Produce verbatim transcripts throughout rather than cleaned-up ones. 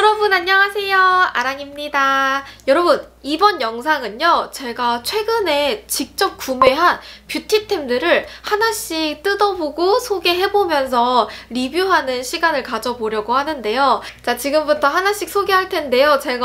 여러분 안녕하세요, 아랑입니다. 여러분, 이번 영상은요, 제가 최근에 직접 구매한 뷰티템들을 하나씩 뜯어보고 소개해보면서 리뷰하는 시간을 가져보려고 하는데요. 자, 지금부터 하나씩 소개할 텐데요. 제가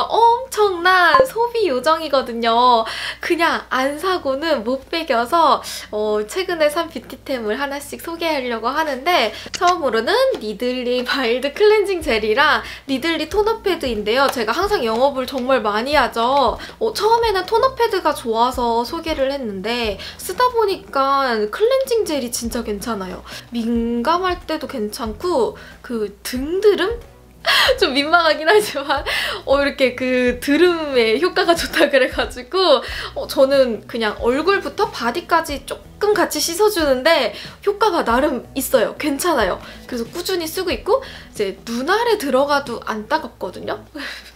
엄청난 소비 요정이거든요. 그냥 안 사고는 못 배겨서 어, 최근에 산 뷰티템을 하나씩 소개하려고 하는데, 처음으로는 니들리 마일드 클렌징 젤이랑 니들리 토너 패드인데요. 제가 항상 영업을 정말 많이 하죠. 어, 처음에는 토너 패드가 좋아서 소개를 했는데 쓰다 보니까 클렌징 젤이 진짜 괜찮아요. 민감할 때도 괜찮고 그 등드름? 좀 민망하긴 하지만 어, 이렇게 그 드름에 효과가 좋다 그래가지고 어, 저는 그냥 얼굴부터 바디까지 조금 같이 씻어주는데 효과가 나름 있어요. 괜찮아요. 그래서 꾸준히 쓰고 있고, 이제 눈 아래 들어가도 안 따갑거든요.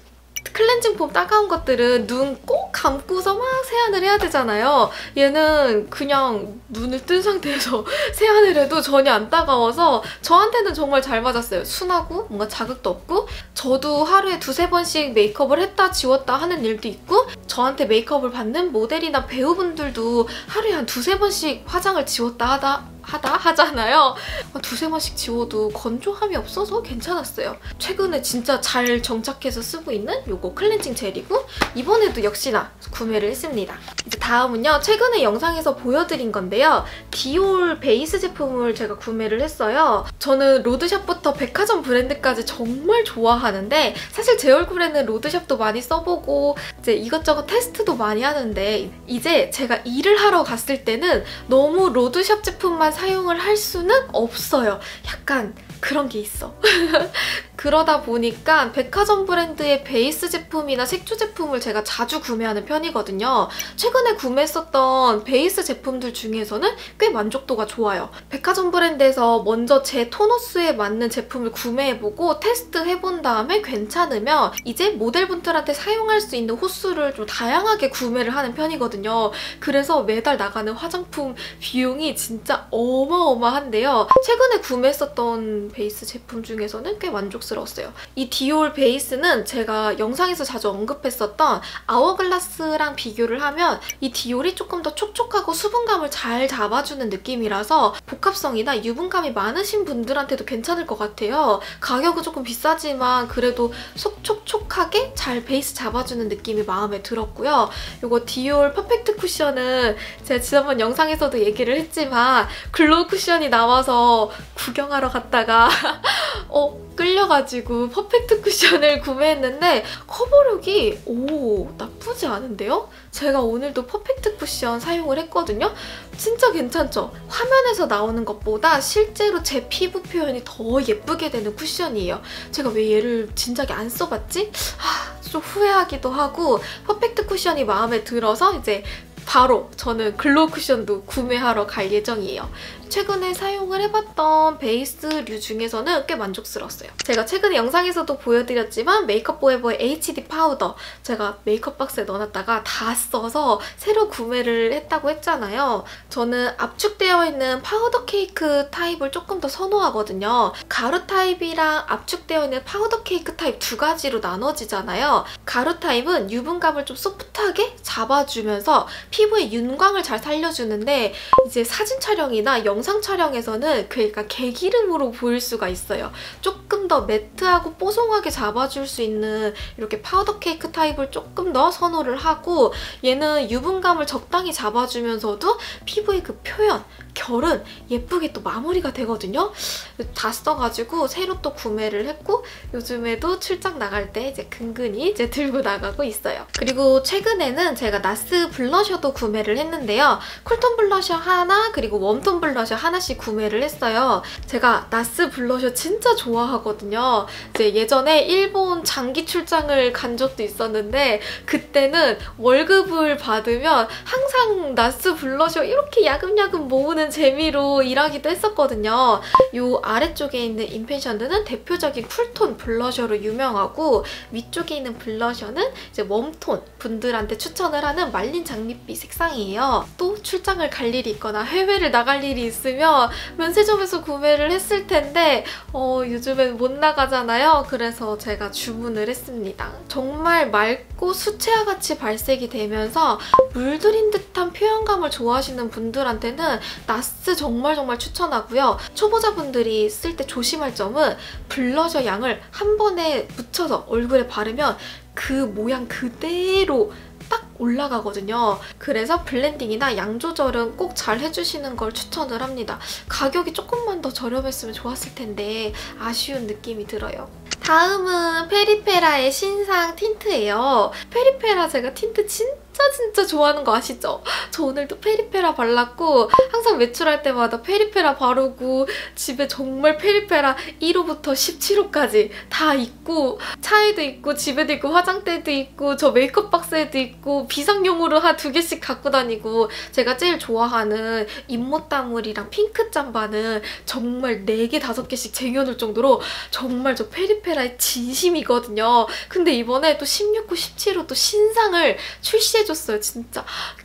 클렌징 폼 따가운 것들은 눈 꼭 감고서 막 세안을 해야 되잖아요. 얘는 그냥 눈을 뜬 상태에서 세안을 해도 전혀 안 따가워서 저한테는 정말 잘 맞았어요. 순하고 뭔가 자극도 없고, 저도 하루에 두세 번씩 메이크업을 했다 지웠다 하는 일도 있고, 저한테 메이크업을 받는 모델이나 배우분들도 하루에 한 두세 번씩 화장을 지웠다 하다 하다 하잖아요. 두세 번씩 지워도 건조함이 없어서 괜찮았어요. 최근에 진짜 잘 정착해서 쓰고 있는 요거 클렌징 젤이고, 이번에도 역시나 구매를 했습니다. 이제 다음은요, 최근에 영상에서 보여드린 건데요. 디올 베이스 제품을 제가 구매를 했어요. 저는 로드샵부터 백화점 브랜드까지 정말 좋아하는데, 사실 제 얼굴에는 로드샵도 많이 써보고 이제 이것저것 테스트도 많이 하는데, 이제 제가 일을 하러 갔을 때는 너무 로드샵 제품만 사용을 할 수는 없어요. 약간 그런 게 있어. 그러다 보니까 백화점 브랜드의 베이스 제품이나 색조 제품을 제가 자주 구매하는 편이거든요. 최근에 구매했었던 베이스 제품들 중에서는 꽤 만족도가 좋아요. 백화점 브랜드에서 먼저 제 토너스에 맞는 제품을 구매해보고 테스트해본 다음에 괜찮으면 이제 모델분들한테 사용할 수 있는 호수를 좀 다양하게 구매를 하는 편이거든요. 그래서 매달 나가는 화장품 비용이 진짜 어마어마한데요. 최근에 구매했었던 베이스 제품 중에서는 꽤 만족스러웠어요. 이 디올 베이스는 제가 영상에서 자주 언급했었던 아워글라스랑 비교를 하면 이 디올이 조금 더 촉촉하고 수분감을 잘 잡아주는 느낌이라서 복합성이나 유분감이 많으신 분들한테도 괜찮을 것 같아요. 가격은 조금 비싸지만 그래도 속촉촉하게 잘 베이스 잡아주는 느낌이 마음에 들었고요. 이거 디올 퍼펙트 쿠션은 제가 지난번 영상에서도 얘기를 했지만 글로우 쿠션이 나와서 구경하러 갔다가 어 끌려가지고 퍼펙트 쿠션을 구매했는데 커버력이 오 나쁘지 않은데요? 제가 오늘도 퍼펙트 쿠션 사용을 했거든요? 진짜 괜찮죠? 화면에서 나오는 것보다 실제로 제 피부 표현이 더 예쁘게 되는 쿠션이에요. 제가 왜 얘를 진작에 안 써봤지? 하, 좀 후회하기도 하고, 퍼펙트 쿠션이 마음에 들어서 이제 바로 저는 글로우 쿠션도 구매하러 갈 예정이에요. 최근에 사용을 해봤던 베이스류 중에서는 꽤 만족스러웠어요. 제가 최근에 영상에서도 보여드렸지만 메이크업 포에버의 에이치디 파우더, 제가 메이크업 박스에 넣어놨다가 다 써서 새로 구매를 했다고 했잖아요. 저는 압축되어 있는 파우더 케이크 타입을 조금 더 선호하거든요. 가루 타입이랑 압축되어 있는 파우더 케이크 타입 두 가지로 나눠지잖아요. 가루 타입은 유분감을 좀 소프트하게 잡아주면서 피부의 윤광을 잘 살려주는데, 이제 사진 촬영이나 영상 촬영에서는 그 약간 개기름으로 보일 수가 있어요. 조금 더 매트하고 뽀송하게 잡아줄 수 있는 이렇게 파우더 케이크 타입을 조금 더 선호를 하고, 얘는 유분감을 적당히 잡아주면서도 피부의 그 표현, 결은 예쁘게 또 마무리가 되거든요. 다 써가지고 새로 또 구매를 했고, 요즘에도 출장 나갈 때 이제 근근히 이제 들고 나가고 있어요. 그리고 최근에는 제가 나스 블러셔도 구매를 했는데요. 쿨톤 블러셔 하나, 그리고 웜톤 블러셔 하나씩 구매를 했어요. 제가 나스 블러셔 진짜 좋아하거든요. 이제 예전에 일본 장기 출장을 간 적도 있었는데, 그때는 월급을 받으면 항상 나스 블러셔 이렇게 야금야금 모으는 보는 재미로 일하기도 했었거든요. 이 아래쪽에 있는 인펜션드는 대표적인 쿨톤 블러셔로 유명하고 위쪽에 있는 블러셔는 이제 웜톤 분들한테 추천을 하는 말린 장밋빛 색상이에요. 또 출장을 갈 일이 있거나 해외를 나갈 일이 있으면 면세점에서 구매를 했을 텐데 어, 요즘엔 못 나가잖아요. 그래서 제가 주문을 했습니다. 정말 맑고 수채화 같이 발색이 되면서 물들인 듯한 표현감을 좋아하시는 분들한테는 나스 정말 정말 추천하고요. 초보자분들이 쓸 때 조심할 점은 블러셔 양을 한 번에 묻혀서 얼굴에 바르면 그 모양 그대로 딱 올라가거든요. 그래서 블렌딩이나 양 조절은 꼭 잘 해주시는 걸 추천을 합니다. 가격이 조금만 더 저렴했으면 좋았을 텐데 아쉬운 느낌이 들어요. 다음은 페리페라의 신상 틴트예요. 페리페라 제가 틴트 진짜 진짜 좋아하는 거 아시죠? 저 오늘도 페리페라 발랐고 항상 외출할 때마다 페리페라 바르고 집에 정말 페리페라 일 호부터 십칠 호까지 다 있고 차에도 있고 집에도 있고 화장대도 있고 저 메이크업 박스에도 있고 비상용으로 한 두 개씩 갖고 다니고 제가 제일 좋아하는 잇몸따물이랑 핑크 짬바는 정말 네 개, 다섯 개씩 쟁여놓을 정도로 정말 저 페리페라의 진심이거든요. 근데 이번에 또 십육 호, 십칠 호 또 신상을 출시해 줬어요. 진짜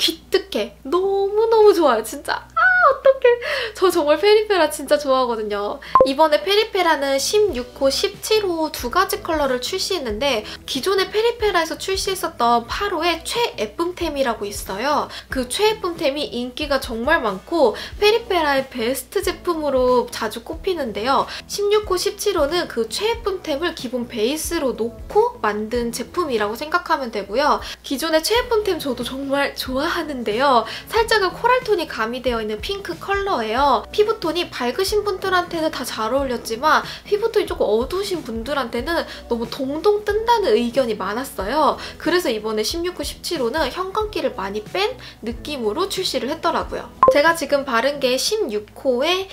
기특해. 너무너무 좋아요. 진짜 아 어떡해. 저 정말 페리페라 진짜 좋아하거든요. 이번에 페리페라는 십육 호, 십칠 호 두 가지 컬러를 출시했는데 기존의 페리페라에서 출시했었던 팔 호의 최예쁨템이라고 있어요. 그 최예쁨템이 인기가 정말 많고 페리페라의 베스트 제품으로 자주 꼽히는데요. 십육 호, 십칠 호는 그 최예쁨템을 기본 베이스로 놓고 만든 제품이라고 생각하면 되고요. 기존의 최예쁨템 저도 정말 좋아하는데요. 살짝은 코랄톤이 가미되어 있는 핑크 컬러예요. 피부톤이 밝으신 분들한테는 다 잘 어울렸지만 피부톤이 조금 어두우신 분들한테는 너무 동동 뜬다는 의견이 많았어요. 그래서 이번에 십육 호, 십칠 호는 형광기를 많이 뺀 느낌으로 출시를 했더라고요. 제가 지금 바른 게 십육 호의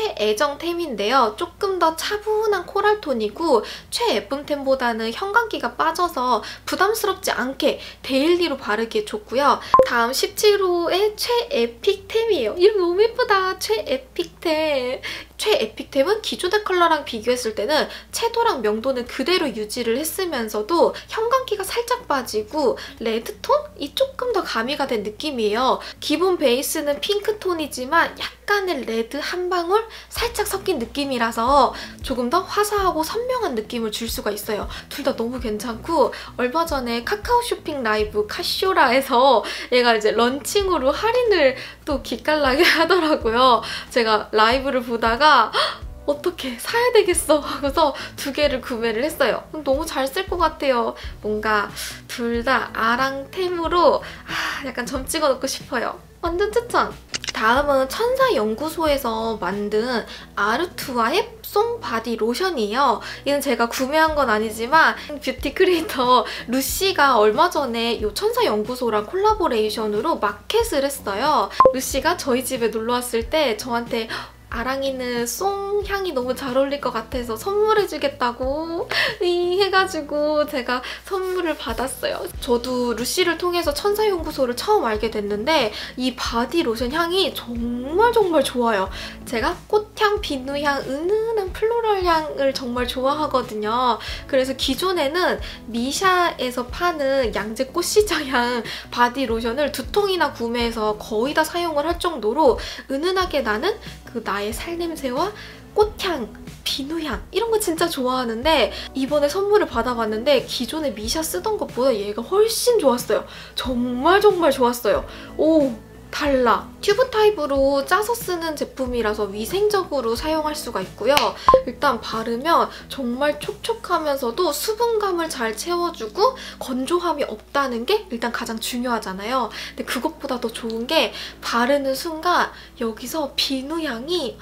최애정템인데요. 조금 더 차분한 코랄톤이고 최예쁨템보다는 형광기가 빠져서 부담스럽지 않게 데일리로 바르기에 좋고요. 다음 십칠 호의 최에픽템이에요. 이름 너무 예쁘다. 최에픽템. 최에픽템은 기존의 컬러랑 비교했을 때는 채도랑 명도는 그대로 유지를 했으면서도 형광기가 살짝 빠지고 레드톤이 조금 더 가미가 된 느낌이에요. 기본 베이스는 핑크톤이지만 약간의 레드 한 방울 살짝 섞인 느낌이라서 조금 더 화사하고 선명한 느낌을 줄 수가 있어요. 둘 다 너무 괜찮고 얼마 전에 카카오 쇼핑 라이브 카쇼라에서 얘가 이제 런칭으로 할인을 또 기깔나게 하더라고요. 제가 라이브를 보다가 어떻게 사야 되겠어 하고서 두 개를 구매를 했어요. 너무 잘 쓸 것 같아요. 뭔가 둘 다 아랑템으로 아, 약간 점 찍어놓고 싶어요. 완전 추천! 다음은 천사연구소에서 만든 아르투아의 송 바디 로션이에요. 이건 제가 구매한 건 아니지만 뷰티 크리에이터 루시가 얼마 전에 이 천사연구소랑 콜라보레이션으로 마켓을 했어요. 루시가 저희 집에 놀러 왔을 때 저한테 아랑이는 송 향이 너무 잘 어울릴 것 같아서 선물해주겠다고 해가지고 제가 선물을 받았어요. 저도 루시를 통해서 천사연구소를 처음 알게 됐는데 이 바디 로션 향이 정말 정말 좋아요. 제가 꽃향, 비누향, 은은한 플로럴 향을 정말 좋아하거든요. 그래서 기존에는 미샤에서 파는 양재 꽃시저향 바디 로션을 두 통이나 구매해서 거의 다 사용을 할 정도로 은은하게 나는 그 나의 살냄새와 꽃향, 비누향 이런 거 진짜 좋아하는데 이번에 선물을 받아봤는데 기존에 미샤 쓰던 것보다 얘가 훨씬 좋았어요. 정말 정말 좋았어요. 오! 달라. 튜브 타입으로 짜서 쓰는 제품이라서 위생적으로 사용할 수가 있고요. 일단 바르면 정말 촉촉하면서도 수분감을 잘 채워주고 건조함이 없다는 게 일단 가장 중요하잖아요. 근데 그것보다 더 좋은 게 바르는 순간 여기서 비누향이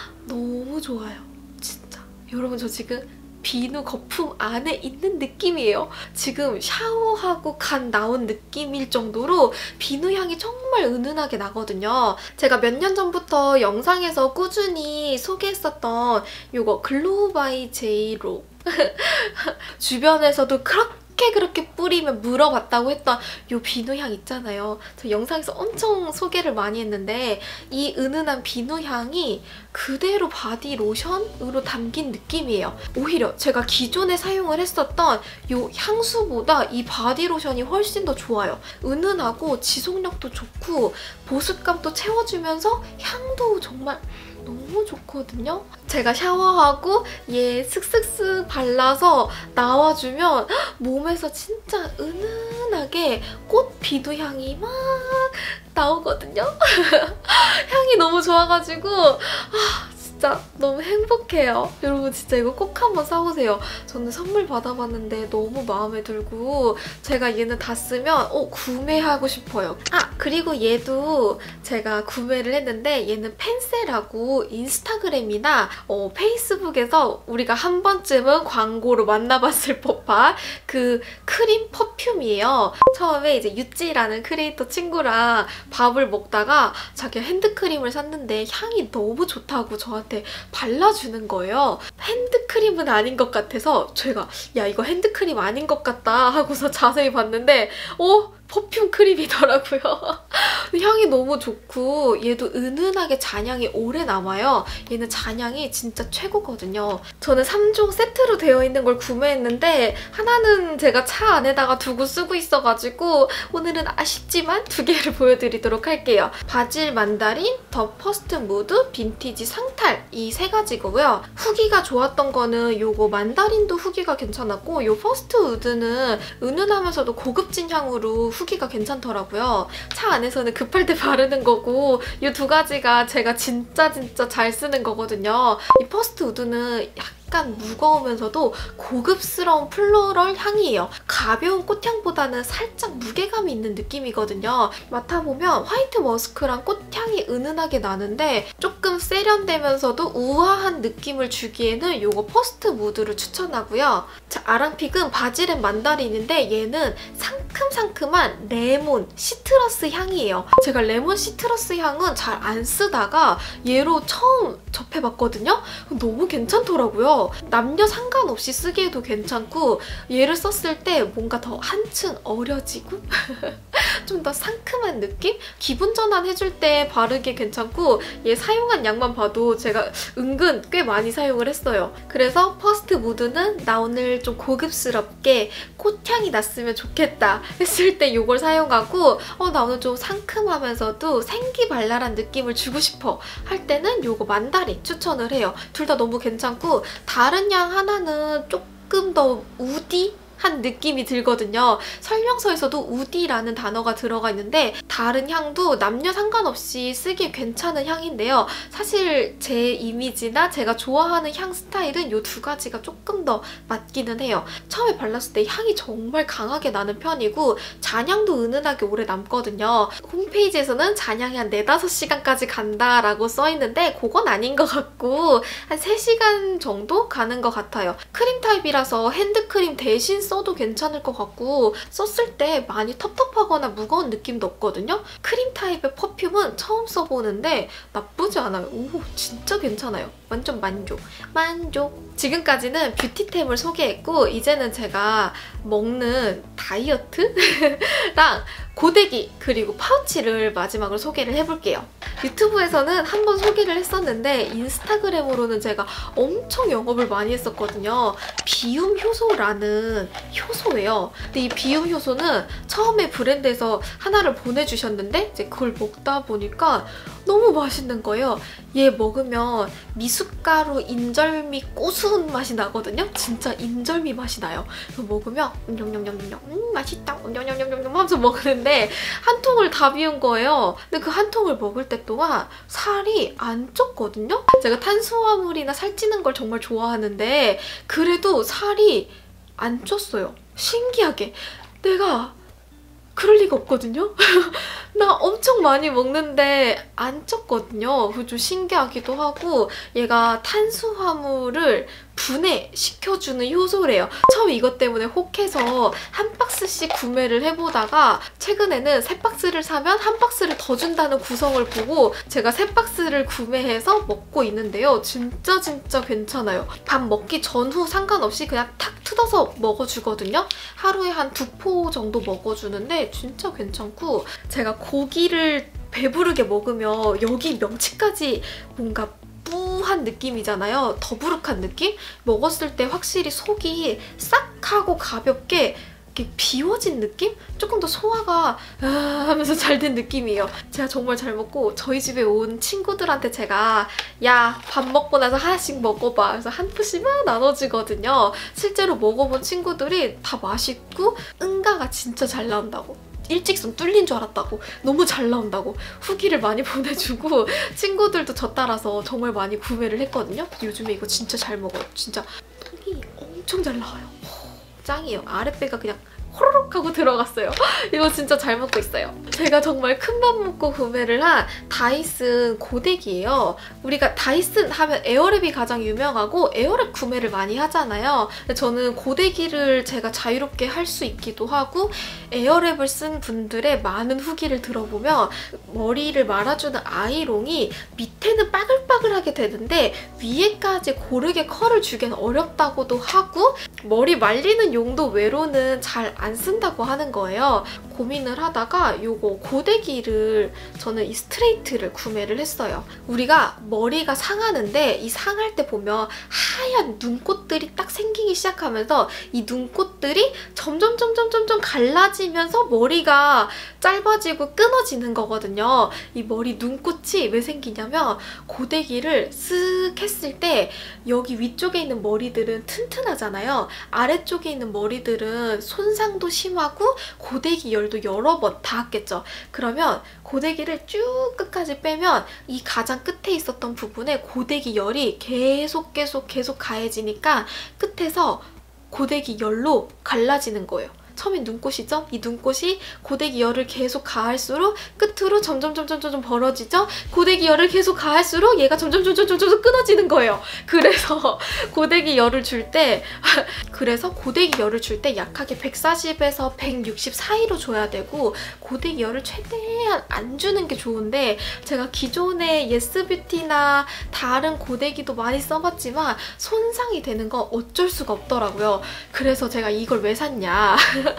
너무 좋아요. 진짜. 여러분 저 지금 비누 거품 안에 있는 느낌이에요. 지금 샤워하고 간 나온 느낌일 정도로 비누 향이 정말 은은하게 나거든요. 제가 몇 년 전부터 영상에서 꾸준히 소개했었던 이거 글로우 바이 제이로 주변에서도 그렇게 어떻게 그렇게 뿌리면 물어봤다고 했던 요 비누향 있잖아요. 저 영상에서 엄청 소개를 많이 했는데 이 은은한 비누향이 그대로 바디 로션으로 담긴 느낌이에요. 오히려 제가 기존에 사용을 했었던 요 향수보다 이 바디 로션이 훨씬 더 좋아요. 은은하고 지속력도 좋고 보습감도 채워주면서 향도 정말 너무 좋거든요. 제가 샤워하고 얘 슥슥슥 발라서 나와주면 몸에서 진짜 은은하게 꽃 비누향이 막 나오거든요. 향이 너무 좋아가지고 아, 진짜 너무 행복해요. 여러분 진짜 이거 꼭 한번 사보세요. 저는 선물 받아봤는데 너무 마음에 들고 제가 얘는 다 쓰면 어, 구매하고 싶어요. 아 그리고 얘도 제가 구매를 했는데 얘는 펜세라고 인스타그램이나 어, 페이스북에서 우리가 한 번쯤은 광고로 만나봤을 법한 그 크림 퍼퓸이에요. 처음에 이제 유찌라는 크리에이터 친구랑 밥을 먹다가 자기가 핸드크림을 샀는데 향이 너무 좋다고 저한테 발라주는 거예요. 핸드크림은 아닌 것 같아서 제가 야 이거 핸드크림 아닌 것 같다 하고서 자세히 봤는데 어? 퍼퓸 크림이더라고요. 향이 너무 좋고 얘도 은은하게 잔향이 오래 남아요. 얘는 잔향이 진짜 최고거든요. 저는 삼 종 세트로 되어 있는 걸 구매했는데 하나는 제가 차 안에다가 두고 쓰고 있어가지고 오늘은 아쉽지만 두 개를 보여드리도록 할게요. 바질 만다린, 더 퍼스트 무드, 빈티지 상탈 이 세 가지고요. 후기가 좋았던 거는 요거 만다린도 후기가 괜찮았고 요 퍼스트 우드는 은은하면서도 고급진 향으로 후기가 괜찮더라고요. 차 안에서는 급할 때 바르는 거고 이 두 가지가 제가 진짜 진짜 잘 쓰는 거거든요. 이 퍼스트 우드는 약간 무거우면서도 고급스러운 플로럴 향이에요. 가벼운 꽃향보다는 살짝 무게감이 있는 느낌이거든요. 맡아보면 화이트 머스크랑 꽃향이 은은하게 나는데 조금 세련되면서도 우아한 느낌을 주기에는 이거 퍼스트 무드를 추천하고요. 자, 아랑픽은 바질앤 만다린인데 얘는 상큼상큼한 레몬, 시트러스 향이에요. 제가 레몬 시트러스 향은 잘 안 쓰다가 얘로 처음 접해봤거든요? 너무 괜찮더라고요. 남녀 상관없이 쓰기에도 괜찮고 얘를 썼을 때 뭔가 더 한층 어려지고 좀 더 상큼한 느낌? 기분 전환 해줄 때 바르기 괜찮고 얘 사용한 양만 봐도 제가 은근 꽤 많이 사용을 했어요. 그래서 퍼스트 무드는 나 오늘 좀 고급스럽게 꽃향이 났으면 좋겠다 했을 때 이걸 사용하고 어, 나 오늘 좀 상큼하면서도 생기발랄한 느낌을 주고 싶어 할 때는 이거 만다린 추천을 해요. 둘 다 너무 괜찮고 다른 향 하나는 조금 더 우디? 한 느낌이 들거든요. 설명서에서도 우디라는 단어가 들어가 있는데 다른 향도 남녀 상관없이 쓰기에 괜찮은 향인데요. 사실 제 이미지나 제가 좋아하는 향 스타일은 이 두 가지가 조금 더 맞기는 해요. 처음에 발랐을 때 향이 정말 강하게 나는 편이고 잔향도 은은하게 오래 남거든요. 홈페이지에서는 잔향이 한 네다섯 시간까지 간다라고 써있는데 그건 아닌 것 같고 한 세 시간 정도 가는 것 같아요. 크림 타입이라서 핸드크림 대신 써도 괜찮을 것 같고 썼을 때 많이 텁텁하거나 무거운 느낌도 없거든요. 크림 타입의 퍼퓸은 처음 써보는데 나쁘지 않아요. 오, 진짜 괜찮아요. 완전 만족. 만족. 지금까지는 뷰티템을 소개했고 이제는 제가 먹는 다이어트랑 고데기 그리고 파우치를 마지막으로 소개를 해볼게요. 유튜브에서는 한번 소개를 했었는데 인스타그램으로는 제가 엄청 영업을 많이 했었거든요. 비움 효소라는 효소예요. 근데 이 비움 효소는 처음에 브랜드에서 하나를 보내주셨는데 이제 그걸 먹다 보니까 너무 맛있는 거예요. 얘 먹으면 미숫가루 인절미 고소한 맛이 나거든요. 진짜 인절미 맛이 나요. 그래서 먹으면 음냠냠냠냠 음 맛있다 음냠냠냠냠 하면서 먹는데 한 통을 다 비운 거예요. 근데 그 한 통을 먹을 때 동안 살이 안 쪘거든요. 제가 탄수화물이나 살찌는 걸 정말 좋아하는데 그래도 살이 안 쪘어요. 신기하게. 내가 그럴 리가 없거든요? 나 엄청 많이 먹는데 안 쪘거든요. 그거 좀 신기하기도 하고 얘가 탄수화물을 분해시켜주는 효소래요. 처음 이것 때문에 혹해서 한 박스씩 구매를 해보다가 최근에는 세 박스를 사면 한 박스를 더 준다는 구성을 보고 제가 세 박스를 구매해서 먹고 있는데요. 진짜 진짜 괜찮아요. 밥 먹기 전후 상관없이 그냥 탁 투 뜯어서 먹어주거든요. 하루에 한 두 포 정도 먹어주는데 진짜 괜찮고, 제가 고기를 배부르게 먹으면 여기 명치까지 뭔가 뿌한 느낌이잖아요. 더부룩한 느낌? 먹었을 때 확실히 속이 싹 하고 가볍게 이렇게 비워진 느낌? 조금 더 소화가 아 하면서 잘 된 느낌이에요. 제가 정말 잘 먹고, 저희 집에 온 친구들한테 제가 야, 밥 먹고 나서 하나씩 먹어봐. 그래서 한 포씩 막 나눠주거든요. 실제로 먹어본 친구들이 다 맛있고 응가가 진짜 잘 나온다고, 일직선 뚫린 줄 알았다고, 너무 잘 나온다고 후기를 많이 보내주고, 친구들도 저 따라서 정말 많이 구매를 했거든요. 요즘에 이거 진짜 잘 먹어요. 진짜 턱이 엄청 잘 나와요. 짱이에요. 아랫배가 그냥 호로록 하고 들어갔어요. 이거 진짜 잘 먹고 있어요. 제가 정말 큰맘 먹고 구매를 한 다이슨 고데기예요. 우리가 다이슨 하면 에어랩이 가장 유명하고 에어랩 구매를 많이 하잖아요. 근데 저는 고데기를 제가 자유롭게 할 수 있기도 하고, 에어랩을 쓴 분들의 많은 후기를 들어보면 머리를 말아주는 아이롱이 밑에는 빠글빠글하게 되는데 위에까지 고르게 컬을 주기는 어렵다고도 하고, 머리 말리는 용도 외로는 잘 안 쓴다고 하는 거예요. 고민을 하다가 요거 고데기를, 저는 이 스트레이트를 구매를 했어요. 우리가 머리가 상하는데 이 상할 때 보면 하얀 눈꽃들이 딱 생기기 시작하면서 이 눈꽃들이 점점 점점 점점 갈라지면서 머리가 짧아지고 끊어지는 거거든요. 이 머리 눈꽃이 왜 생기냐면, 고데기를 쓱 했을 때 여기 위쪽에 있는 머리들은 튼튼하잖아요. 아래쪽에 있는 머리들은 손상도 심하고 고데기 열도 여러 번 닿았겠죠. 그러면 고데기를 쭉 끝까지 빼면 이 가장 끝에 있었던 부분에 고데기 열이 계속 계속 계속 가해지니까 끝에서 고데기 열로 갈라지는 거예요. 처음엔 눈꽃이죠? 이 눈꽃이 고데기 열을 계속 가할수록 끝으로 점점 점점 점점 벌어지죠? 고데기 열을 계속 가할수록 얘가 점점 점점 점점 끊어지는 거예요. 그래서 고데기 열을 줄 때 그래서 고데기 열을 줄 때 약하게 백사십에서 백육십 사이로 줘야 되고, 고데기 열을 최대한 안 주는 게 좋은데, 제가 기존의 예스뷰티나 다른 고데기도 많이 써봤지만 손상이 되는 건 어쩔 수가 없더라고요. 그래서 제가 이걸 왜 샀냐.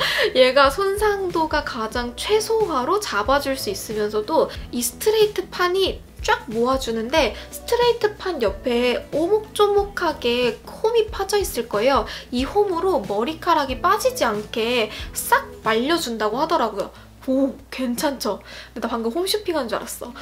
얘가 손상도가 가장 최소화로 잡아줄 수 있으면서도 이 스트레이트 판이 쫙 모아주는데, 스트레이트 판 옆에 오목조목하게 홈이 파져 있을 거예요. 이 홈으로 머리카락이 빠지지 않게 싹 말려준다고 하더라고요. 오, 괜찮죠? 근데 나 방금 홈쇼핑한 줄 알았어.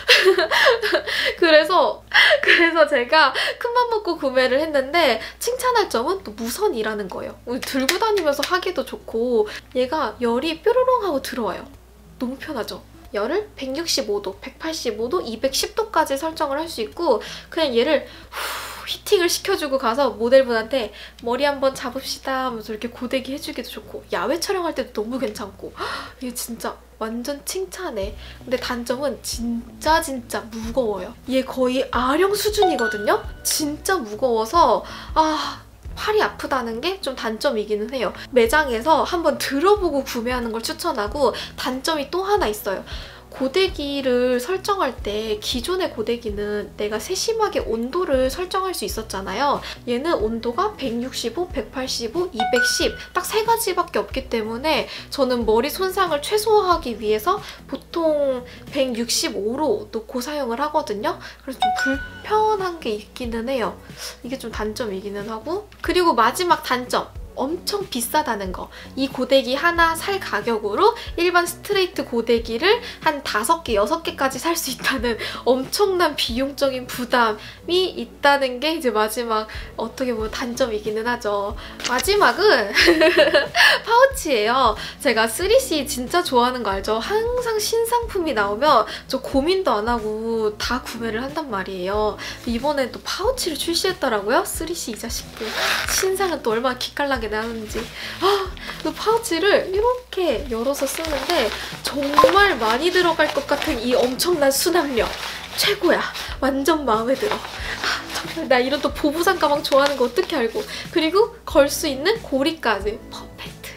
그래서 그래서 제가 큰맘 먹고 구매를 했는데, 칭찬할 점은 또 무선이라는 거예요. 들고 다니면서 하기도 좋고, 얘가 열이 뾰로롱 하고 들어와요. 너무 편하죠? 열을 백육십오 도, 백팔십오 도, 이백십 도까지 설정을 할 수 있고, 그냥 얘를 후, 히팅을 시켜주고 가서 모델분한테 머리 한번 잡읍시다 하면서 이렇게 고데기 해주기도 좋고, 야외 촬영할 때도 너무 괜찮고, 이게 진짜 완전 칭찬해. 근데 단점은 진짜 진짜 무거워요. 얘 거의 아령 수준이거든요? 진짜 무거워서 아... 팔이 아프다는 게 좀 단점이기는 해요. 매장에서 한번 들어보고 구매하는 걸 추천하고, 단점이 또 하나 있어요. 고데기를 설정할 때 기존의 고데기는 내가 세심하게 온도를 설정할 수 있었잖아요. 얘는 온도가 백육십오, 백팔십오, 이백십 딱 세 가지밖에 없기 때문에 저는 머리 손상을 최소화하기 위해서 보통 백육십오로 놓고 사용을 하거든요. 그래서 좀 불편한 게 있기는 해요. 이게 좀 단점이기는 하고, 그리고 마지막 단점! 엄청 비싸다는 거. 이 고데기 하나 살 가격으로 일반 스트레이트 고데기를 한 다섯 개, 여섯 개까지 살 수 있다는 엄청난 비용적인 부담이 있다는 게 이제 마지막 어떻게 보면 단점이기는 하죠. 마지막은 파우치예요. 제가 쓰리씨 진짜 좋아하는 거 알죠? 항상 신상품이 나오면 저 고민도 안 하고 다 구매를 한단 말이에요. 이번에 또 파우치를 출시했더라고요. 쓰리씨 이 자식들. 신상은 또 얼마나 기깔나게 나는지. 아, 그 파우치를 이렇게 열어서 쓰는데 정말 많이 들어갈 것 같은 이 엄청난 수납력. 최고야. 완전 마음에 들어. 아, 정말 나 이런 또 보부상 가방 좋아하는 거 어떻게 알고. 그리고 걸 수 있는 고리까지. 퍼펙트.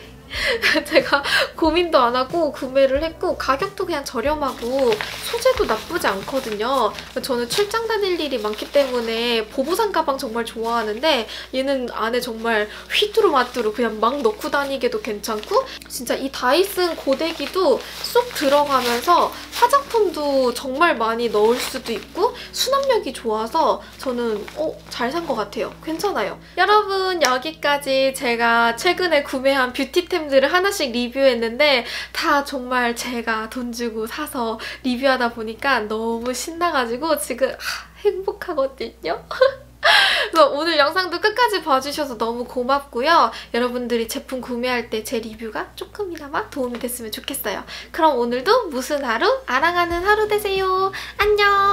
제가 고민도 안 하고 구매를 했고 가격도 그냥 저렴하고 소재도 나쁘지 않거든요. 저는 출장 다닐 일이 많기 때문에 보부상 가방 정말 좋아하는데 얘는 안에 정말 휘뚜루마뚜루 그냥 막 넣고 다니기도 괜찮고 진짜 이 다이슨 고데기도 쏙 들어가면서 화장품도 정말 많이 넣을 수도 있고 수납력이 좋아서 저는 어, 잘 산 것 같아요. 괜찮아요. 여러분 여기까지 제가 최근에 구매한 뷰티템들을 하나씩 리뷰했는데 다 정말 제가 돈 주고 사서 리뷰하다 보니까 너무 신나가지고 지금 하, 행복하거든요. 그래서 오늘 영상도 끝까지 봐주셔서 너무 고맙고요. 여러분들이 제품 구매할 때 제 리뷰가 조금이나마 도움이 됐으면 좋겠어요. 그럼 오늘도 무슨 하루? 아랑하는 하루 되세요. 안녕!